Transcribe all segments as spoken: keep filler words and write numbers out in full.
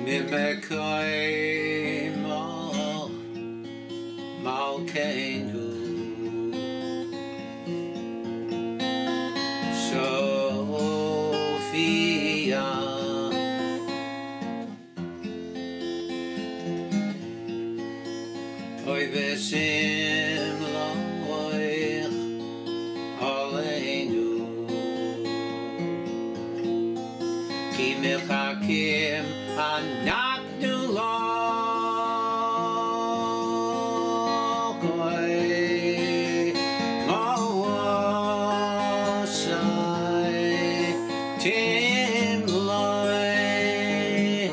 Mimekoi Mal Malkeinu Sophia Oy vesim loich aleinu Ki mechakim anatnu lokoi moasai timloi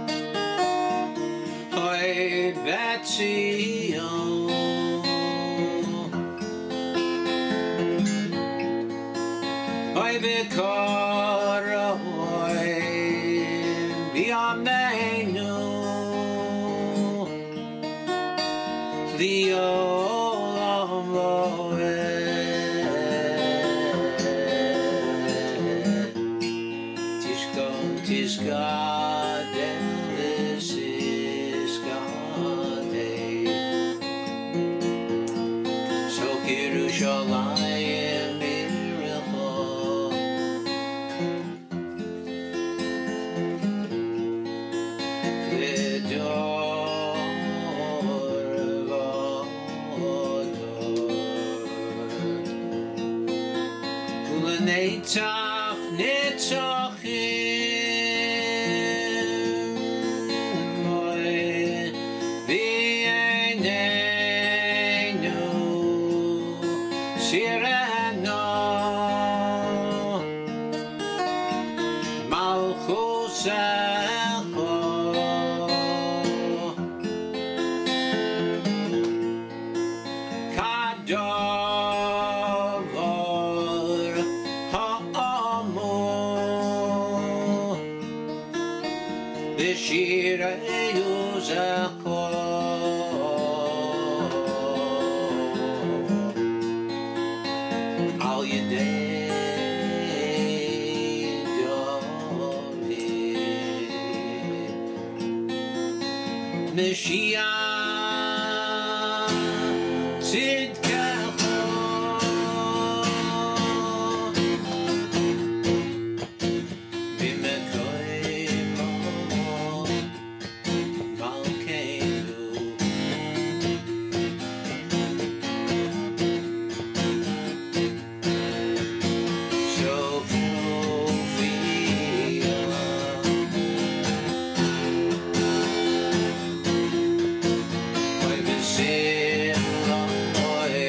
Oy Betzion Oy Vikaroi Biameinu Liolam Loe Tishkon Tishkadel Isiskade So Kedusha Netzach, Netzachim, Moe, V'einenu, Sireno, Malchusecho, Kador, B'shirei uzecho Al yedei David Mashiach Tzidkecho Sim, Lord.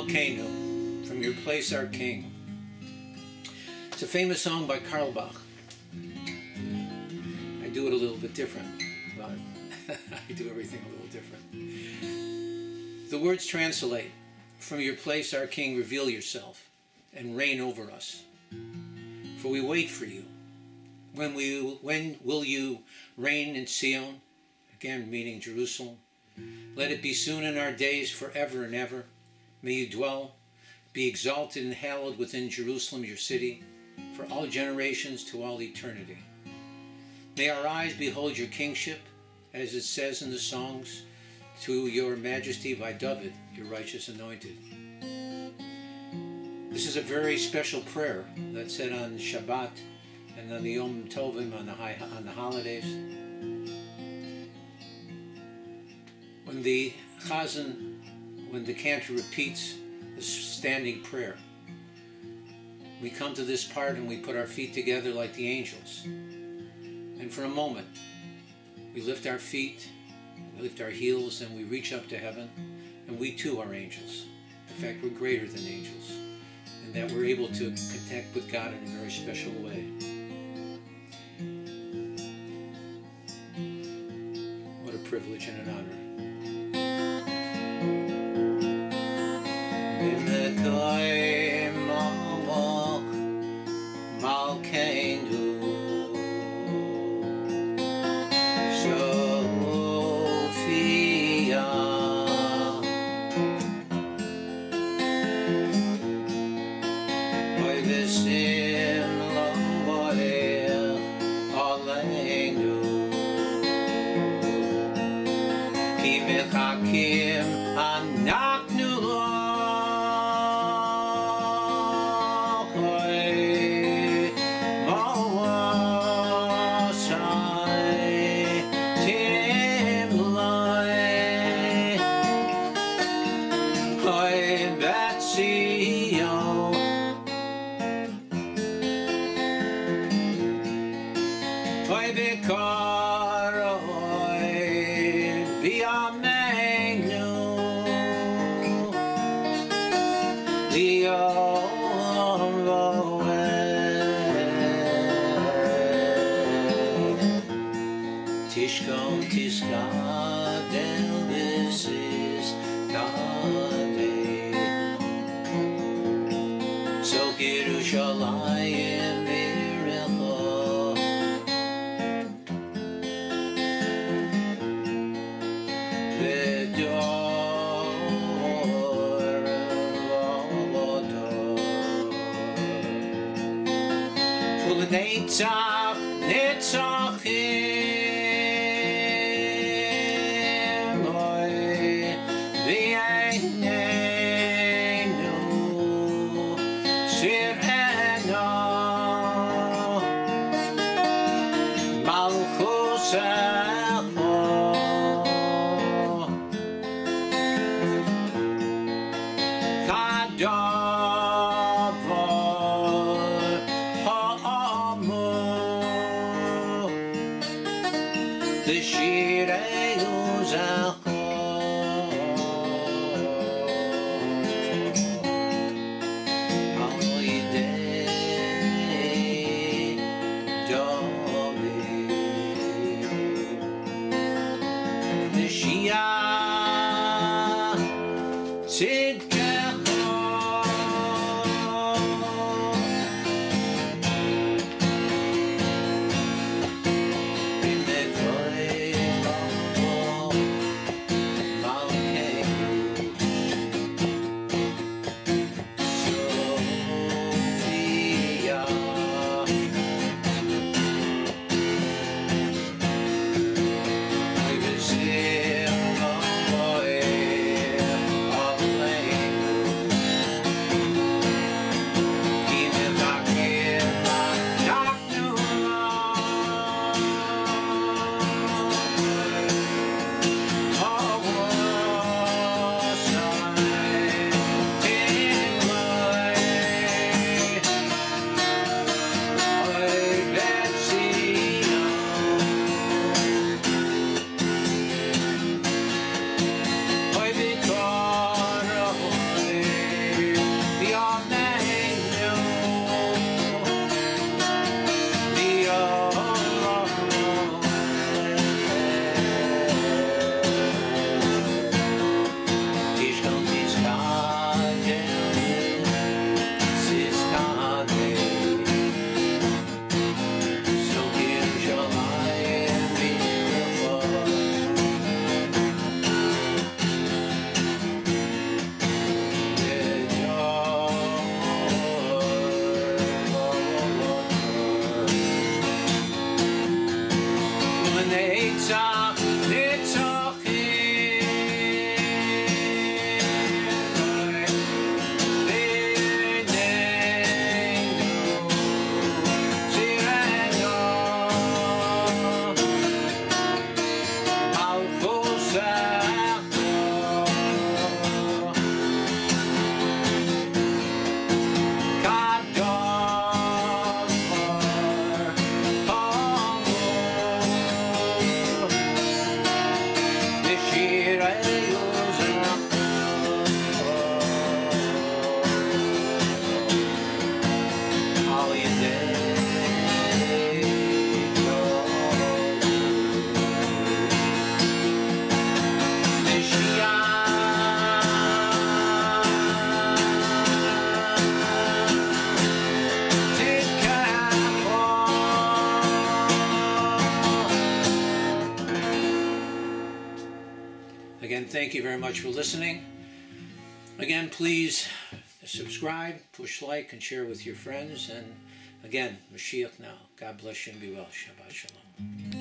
Malkeinu, from your place our King. It's a famous song by Karl Bach. I do it a little bit different, but I do everything a little different. The words translate, from your place our King, reveal yourself and reign over us. For we wait for you. When, we, when will you reign in Zion? Again, meaning Jerusalem. Let it be soon in our days, forever and ever. May you dwell, be exalted and hallowed within Jerusalem, your city, for all generations to all eternity. May our eyes behold your kingship, as it says in the songs, to your majesty by David, your righteous anointed. This is a very special prayer that's said on Shabbat and on the Yom Tovim, on the, high, on the holidays. When the Chazan, when the cantor repeats the standing prayer, we come to this part and we put our feet together like the angels. And for a moment, we lift our feet, we lift our heels, and we reach up to heaven, and we too are angels. In fact, we're greater than angels, and that we're able to connect with God in a very special way. What a privilege and an honor. Netzach, Netzachim, Oy, V'yeinu, Shir'eno, Malchusecho, Kadosh. Again, thank you very much for listening. Again, please subscribe, push like, and share with your friends. And again, Mashiach now. God bless you and be well. Shabbat Shalom.